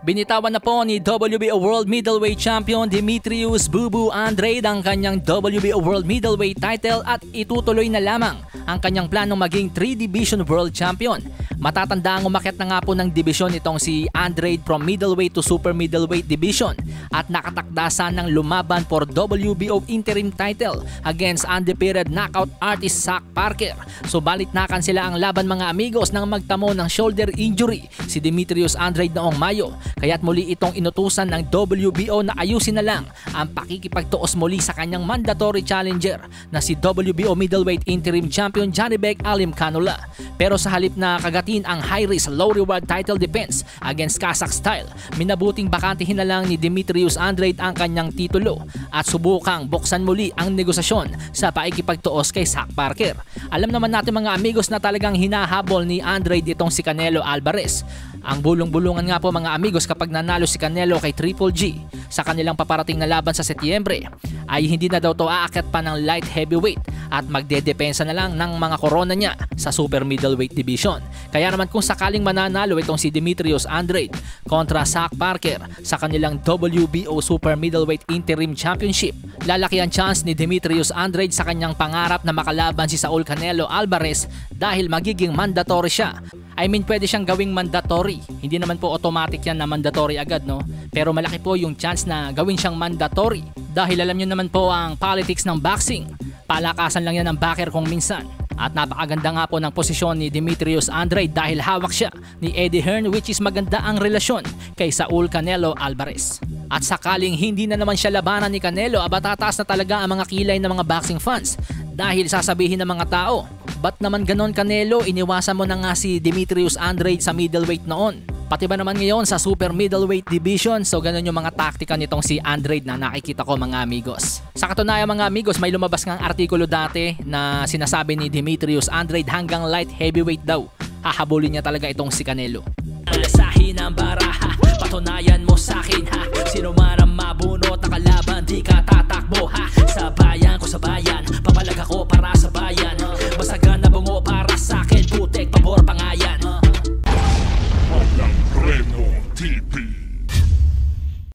Binitawan na po ni WBO World Middleweight Champion Demetrius "Bubu" Andrade ang kanyang WBO World Middleweight title at itutuloy na lamang ang kanyang planong maging 3-division World Champion. Matatanda ang umakyat na nga po ng division itong si Andrade from middleweight to super middleweight division at nakatakdasan ng lumaban for WBO interim title against undefeated knockout artist Zach Parker. Subalit nakansela ang laban mga amigos nang magtamo ng shoulder injury si Demetrius Andrade noong Mayo. Kaya't muli itong inutusan ng WBO na ayusin na lang ang pakikipagtuos muli sa kanyang mandatory challenger na si WBO middleweight interim champion Janibek Alimkhanuly. Pero sa halip na kagatin ang high-risk low-reward title defense against Kazakh style, minabuting bakantihin na lang ni Demetrius Andrade ang kanyang titulo at subukang buksan muli ang negosasyon sa pakikipagtuos kay Zach Parker. Alam naman natin mga amigos na talagang hinahabol ni Andrade itong si Canelo Alvarez. Ang bulong-bulungan nga po mga amigos kapag nanalo si Canelo kay Triple G sa kanilang paparating na laban sa Setyembre ay hindi na daw to aakyat pa ng light heavyweight at magdedepensa na lang ng mga korona niya sa super middleweight division. Kaya naman kung sakaling mananalo itong si Demetrius Andrade kontra Zach Parker sa kanilang WBO super middleweight interim championship, lalaki ang chance ni Demetrius Andrade sa kanyang pangarap na makalaban si Saul Canelo Alvarez dahil magiging mandatory siya. I mean, pwede siyang gawing mandatory. Hindi naman po automatic yan na mandatory agad, no? Pero malaki po yung chance na gawin siyang mandatory. Dahil alam nyo naman po ang politics ng boxing. Palakasan lang yan ng backer kung minsan. At napakaganda nga po ng posisyon ni Demetrius Andrade dahil hawak siya ni Eddie Hearn, which is maganda ang relasyon kay Saul Canelo Alvarez. At sakaling hindi na naman siya labanan ni Canelo, tataas na talaga ang mga kilay ng mga boxing fans. Dahil sasabihin ng mga tao, ba't naman ganon Canelo, iniwasan mo na nga si Demetrius Andrade sa middleweight noon? Pati ba naman ngayon sa super middleweight division? So ganon yung mga taktika nitong si Andrade na nakikita ko mga amigos. Sa katunayan mga amigos, may lumabas ngang artikulo dati na sinasabi ni Demetrius Andrade hanggang light heavyweight daw hahabulin niya talaga itong si Canelo. Alasahin ang baraha, patunayan mo sa akin ha. Sino man ang mabunot na kalaban, di ka tatakbo ha. Sa